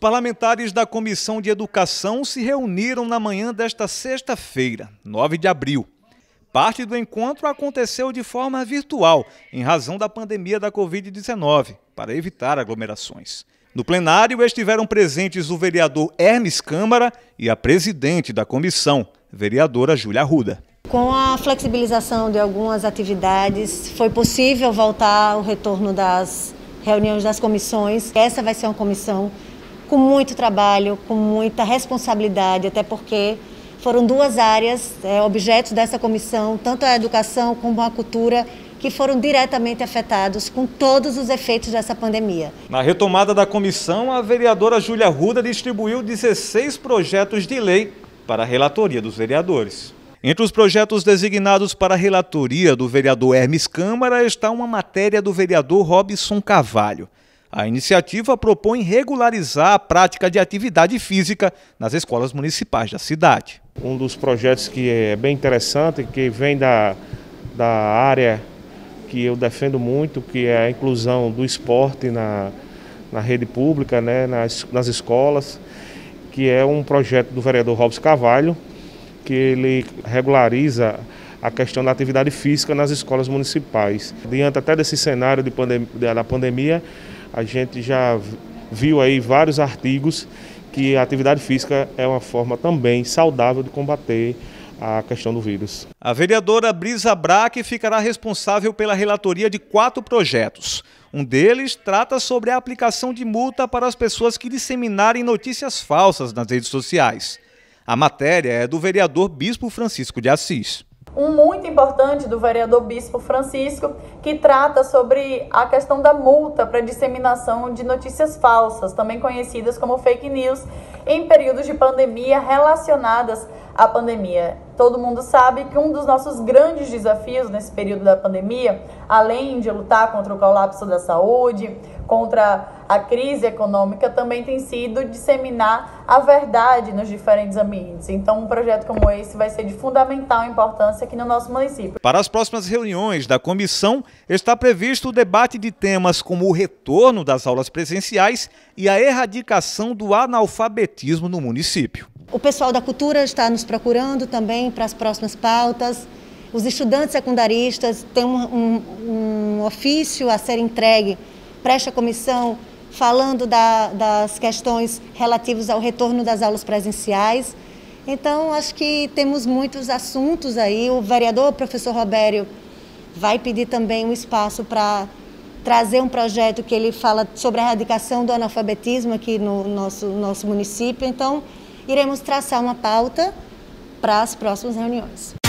Os parlamentares da Comissão de Educação se reuniram na manhã desta sexta-feira, 9 de abril. Parte do encontro aconteceu de forma virtual, em razão da pandemia da Covid-19, para evitar aglomerações. No plenário estiveram presentes o vereador Hermes Câmara e a presidente da comissão, vereadora Júlia Arruda. Com a flexibilização de algumas atividades, foi possível voltar ao retorno das reuniões das comissões. Essa vai ser uma comissão com muito trabalho, com muita responsabilidade, até porque foram duas áreas, objetos dessa comissão, tanto a educação como a cultura, que foram diretamente afetados com todos os efeitos dessa pandemia. Na retomada da comissão, a vereadora Júlia Arruda distribuiu 16 projetos de lei para a relatoria dos vereadores. Entre os projetos designados para a relatoria do vereador Hermes Câmara está uma matéria do vereador Robson Carvalho. A iniciativa propõe regularizar a prática de atividade física nas escolas municipais da cidade. Um dos projetos que é bem interessante, que vem da área que eu defendo muito, que é a inclusão do esporte na rede pública, né, nas escolas, que é um projeto do vereador Robson Carvalho, que ele regulariza a questão da atividade física nas escolas municipais. Diante até desse cenário da pandemia, a gente já viu aí vários artigos que a atividade física é uma forma também saudável de combater a questão do vírus. A vereadora Brisa Braque ficará responsável pela relatoria de 4 projetos. Um deles trata sobre a aplicação de multa para as pessoas que disseminarem notícias falsas nas redes sociais. A matéria é do vereador Bispo Francisco de Assis. Um muito importante do vereador Bispo Francisco, que trata sobre a questão da multa para disseminação de notícias falsas, também conhecidas como fake news, em períodos de pandemia relacionadas à pandemia. Todo mundo sabe que um dos nossos grandes desafios nesse período da pandemia, além de lutar contra o colapso da saúde, contra a crise econômica, também tem sido disseminar a verdade nos diferentes ambientes. Então, um projeto como esse vai ser de fundamental importância aqui no nosso município. Para as próximas reuniões da comissão, está previsto o debate de temas como o retorno das aulas presenciais e a erradicação do analfabetismo no município. O pessoal da cultura está nos procurando também para as próximas pautas. Os estudantes secundaristas têm um ofício a ser entregue para esta comissão, falando das questões relativas ao retorno das aulas presenciais. Então, acho que temos muitos assuntos aí. O vereador, o professor Robério, vai pedir também um espaço para trazer um projeto que ele fala sobre a erradicação do analfabetismo aqui no nosso município. Então, iremos traçar uma pauta para as próximas reuniões.